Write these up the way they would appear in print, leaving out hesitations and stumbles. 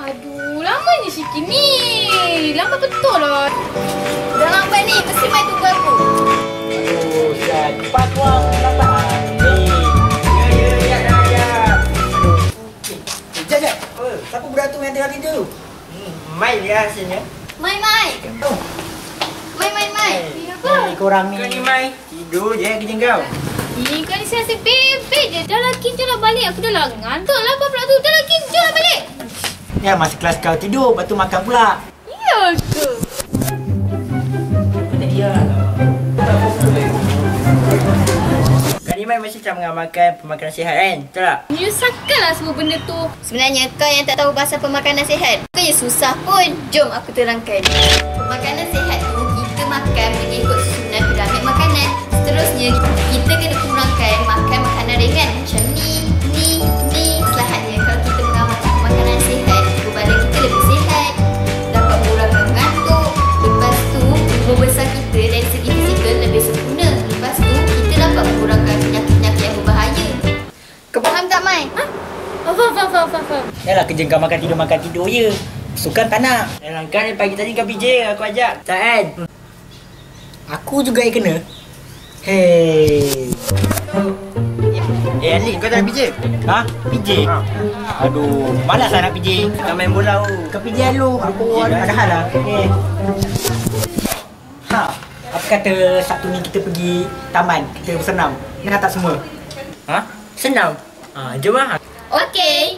Aduh, lamanya sikit ni. Lambat betul lah. Dah lambat ni, mesti main tunggu aku. Aduh, Syed. Cepat buang lambat. Jap. Siapa budak tu yang tengah tidur? Mai dia rasanya. Mai. Mai. Apa? Ni korang ni. Kau ni Mai, tidur je kerja kau. Kau ni saya asyik bebek je. Dah lah kincu lah balik. Aku dah lah ngantuk lah pula tu. Dah lah kincu lah balik. Ya, masa kelas kau tidur, lepas tu makan pula. Ya ke? Kau ni Mai mesti tak mengamalkan pemakanan sihat kan? Betul tak? Menyusahkanlah semua benda tu. Sebenarnya kau yang tak tahu pasal pemakanan sihat. Bukannya susah pun. Jom aku terangkan. Pemakanan sihat tu kita makan mengikut susunan piramid makanan. Seterusnya kita kena kurangkan makan makanan ringan macam ni. Masalahnya kalau kita mengamalkan pemakanan sihat, tubuh badan kita lebih sihat, dapat mengurangkan mengantuk. Lepas tu tubuh besar kita dari segi fizikal lebih sempurna. Lepas tu kita dapat mengurangkan penyakit-penyakit yang berbahaya. Kau faham tak, Mai? Ha? Faham. Yalah, kerja kau makan tidur je. Sukan tak nak. Dalam kau ni pagi tadi kau PJ aku ajak. Tak kan? Aku juga yang kena. Hei. Ali, kau tak nak PJ? Ha? PJ? Ha. Aduh, malas lah nak PJ. Kau main bola tu. Kau PJ dulu. Aku ada hal lah. Ha. Apa kata Sabtu ni kita pergi taman, kita bersenam. Nak tak semua? Ha? Senam? Jom lah. Okey.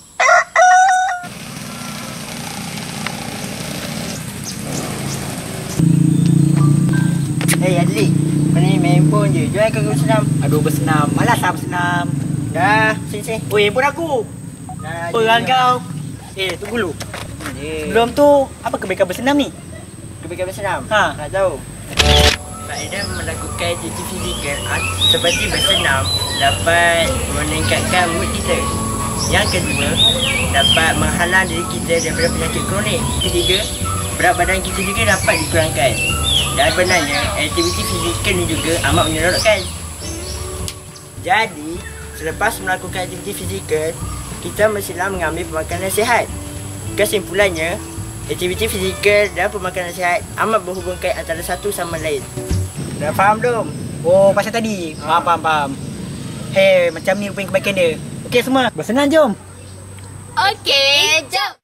Hei Adli, kau ni main handphone je. Jom kau bersenam. Aduh, bersenam. Malas lah bersenam. Dah, sini. Oi, handphone aku. Dah, Peran kau. Tunggu dulu. Sebelum tu, apa kebaikan bersenam ni? Kebaikan bersenam? Ha. Tak tahu. Faedah melakukan aktiviti fizikal seperti bersenam dapat meningkatkan mood kita. Yang kedua, dapat menghalang diri kita daripada penyakit kronik. Ketiga, berat badan kita juga dapat dikurangkan. Dan sebenarnya, aktiviti fizikal ni juga amat menyeronokkan. Jadi, selepas melakukan aktiviti fizikal, kita mestilah mengambil pemakanan sihat. Kesimpulannya, aktiviti fizikal dan pemakanan sihat amat berhubungkan antara satu sama lain. Dah faham belum? Oh, pasal tadi. Faham. Hei, macam ni rupanya kebaikan dia. Okey semua, bersenam jom. Okey, jom.